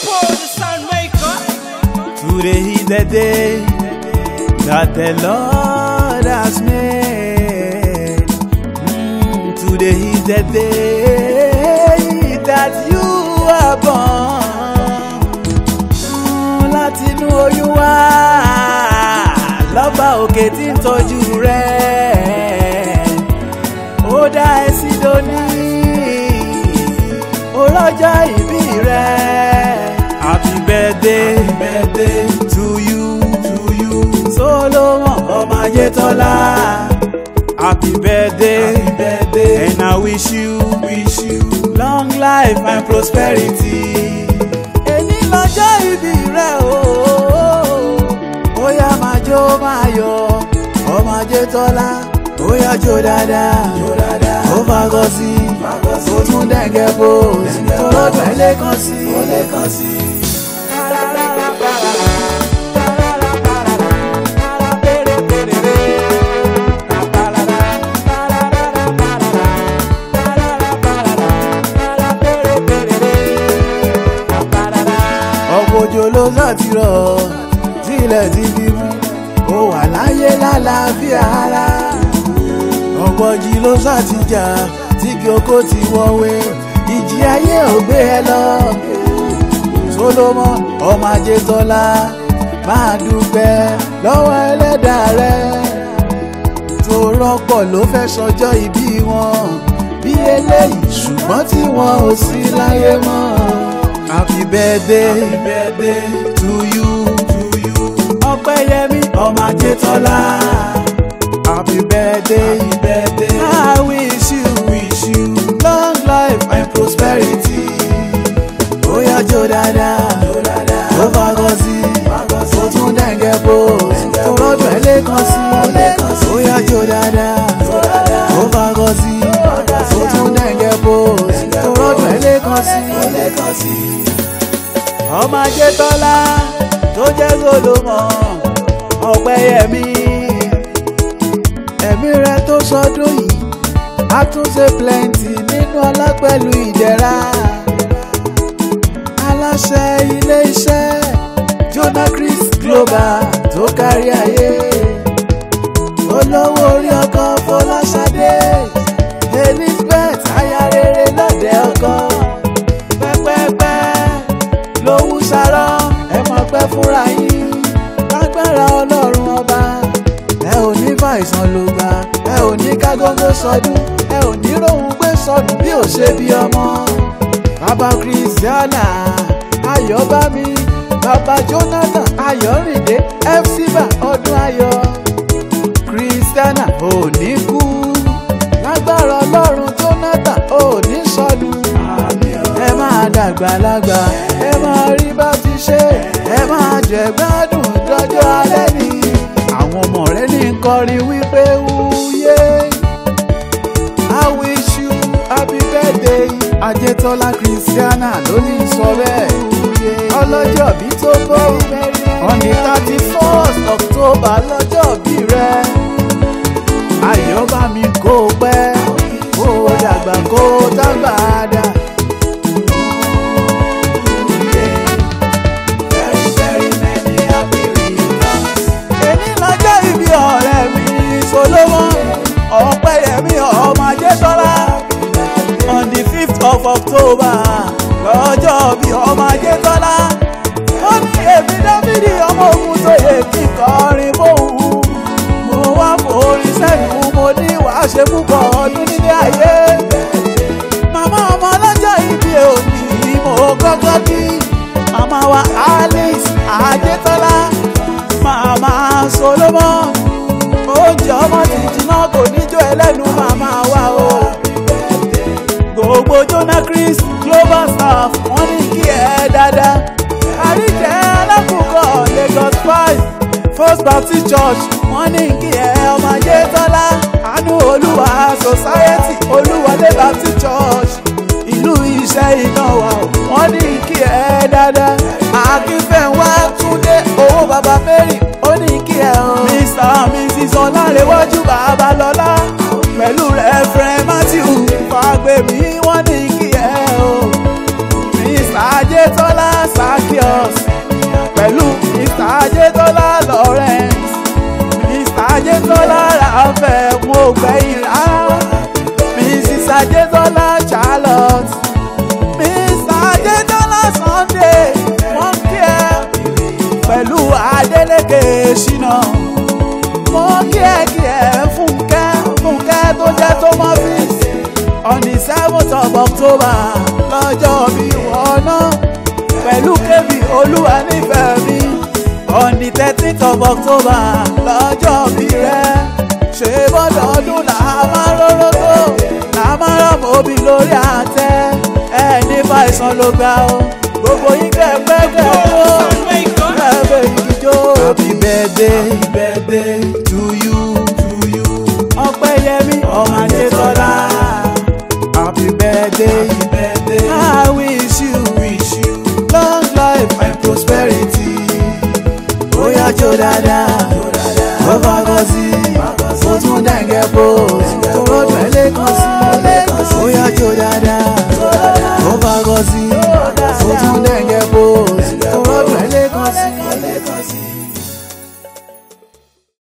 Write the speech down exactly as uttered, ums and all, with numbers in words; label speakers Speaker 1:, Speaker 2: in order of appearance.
Speaker 1: Paul, the sound maker.
Speaker 2: Today is the day that the Lord has made. Mm, today is the day that you are born. Mm, láti inú oyún wá, lọ́ba òkè tí ń tọ́jú rẹ̀. Ó dá ẹ sí dòní, ó lọ́jọ́ ìbí rẹ̀. Happy birthday, happy birthday to you, to you. Solomon ọmọ Ajetola. Happy birthday, happy birthday, and I wish you, wish you long life and prosperity. Èní lọ́jọ́ ìbí rẹ̀ o, ó yá máa jó máa yọ̀, ọmọ Ajetola. Ó yá jó dáadáa, jó dáadáa, ó fagọ́ sí, ó tún dẹ̀ngẹ̀ bò, tọ́lọ́dún ẹ̀ lẹ́kàn sí, ó lẹ́kàn sí. Òjò ló sàtìrọ̀ sílẹ̀ ti fi mú, ó wà láyé lálàáfíà ara. Ọ̀pọ̀jì ló sàtìjà tí kí oko ti wọ́wé, ìjì ayé ò gbé ẹ lọ. Solomon ọmọ Ajetola máa dúpẹ́ lọ́wọ́ ẹlẹ́dàá rẹ̀, tó rọ́pọ̀ ló fẹ́ sọjọ́ ìbí wọn bí eléyìí ṣùgbọ́n tí wọn ò sí láyé mọ́. Happy birthday, happy birthday to you, to you. Ọpẹ́yẹmí ọmọ Ajetola. Happy birthday, happy birthday. I wish you, wish you long life and prosperity. Ó yá jó dáadáa, jó dáadáa, ó fagọ́ sí, ó tún dẹ̀ngẹ̀ bò, tó rọ́dún ẹ̀ lẹ́kàn sí. Ó yá jó dáadáa, jó dáadáa, ó fagọ́ sí, ó tún dẹ̀ngẹ̀ bò, tó rọ́dún ẹ̀ lẹ́kàn sí. Ọmọ Ajetola tó jẹ́ Solomon Ọpẹ́yẹmí, ẹ̀mí rẹ tó sọdún yìí á tún ṣe plenty nínú ọlá pẹ̀lú ìdẹ̀ra. Aláṣẹ ilé iṣẹ́ Jonah Chris Global tó kárí ayé, olówó orí ọkọ Fọláṣadé Elizabeth aya rere lọ́dẹ ọkọ. Pẹ́pẹ́pẹ́ lówú sarọ́ ẹ mọ̀ pẹ́ fúnra yín, lágbára Ọlọ́run ọba. Ẹ ò ní fàìsàn ló gbà, ẹ ò ní kágógó sọdún, ẹ ò ní rohun gbé sọdún bí ò ṣe bí ọmọ. Bàbá Christiana Ayọ̀bámi, bàbá Jonathan Ayọ̀rìndé Fcba ọdún ayọ̀. Christiana ò ní kú, lágbára Ọlọ́run Jonathan ò ní sọnù. Ẹ máa dàgbà lágbà, ẹ máa rí bá ti ṣe, ẹ máa jẹ gbádùn dọjọ́ alẹ́ ni. Àwọn ọmọ rẹ ní kọrin wípé wúyé. I wish you happy birthday. Ajetola Christiana ló ní sọ bẹ́ẹ̀. Ọlọ́jọ́ bí tó bọ́ on the thirty first October lọ́jọ́ bí rẹ̀. Ayọ̀bámi kó pẹ́, kó dàgbà kó dàgbà dà. Solomon Ọpẹ́yẹmí ọmọ Ajetola on the fifth of October lọ́jọ́ bí ọmọ Ajetola. Ó ní èmi Dáfídì ọmọ ogun tó yẹ kí kọrin fóun, mo wá forin sẹ́nu, mo ní wàá ṣe púpọ̀ ọdún nílé ayé. Màmá ọmọ ọlọ́jọ́ ìbí òní ni mo kọ́kọ́ bí, màmá wa Alice Ajetola, màmá Solomon. Oúnjẹ ọmọ tìjì náà kò níjó ẹlẹ́nu màmá wa o. Gbogbo Jonah Chris Global staff wọ́n ní kí ẹ dáadáa. Àríjẹ́ alákùnkọ̀ Lagos five First Baptist Church wọ́n ní kí ẹ ọmọ Ajetola. Àánú Olúwa Society Olúwọlé Baptist Church ìlú iṣẹ́ iná wa o. Wọ́n ní kí ẹ dáadáa. Akínfẹ̀wá Túndé owó bàbá Mary ó ní kí ẹ o. Mister and Missus Ọlárẹ̀wájú Babalọ́lá pẹ̀lú Reverend Matthew Fágbèmí wọ́n ní kí ẹ o. Mister Ajetola Morpheus pẹ̀lú Mister Ajetola Lawrence, Mister Ajetola Raphael mo gbẹ̀yìn rárá, Missus Ajetola Charlotte, Mister Ajetola Sunday wọ́n kí ẹ pẹ̀lú Adeleke Shina, mo kí ẹ kí ẹ Fúnkẹ́ Fúnkẹ́ tó jẹ́ Thomas on the seventh of October lọ́jọ́ bí wọ́n náà pẹ̀lú kébì olúwa nífẹ̀ẹ́ mi on the thirteenth of October lọ́jọ́ bí rẹ̀ ṣe bọ́dọọdún là máa rórógbó là máa rọ̀mọ́ òbí lórí àtẹ ẹni fàìsàn ló gbà ó gbogbo yín kẹ́gbẹ́gbẹ́ tó kẹ́gbẹ́ ìjó. Happy birthday birthday to you to you Ọpẹ́yẹmí ọmọ Ajetola. Happy birthday, happy birthday. I wish you, wish you long life and prosperity. Oya jó dada, ó fagọ́ sí, ó tún dẹ̀ngẹ̀ bò, tó rọ́jò ẹlẹ́kan sí.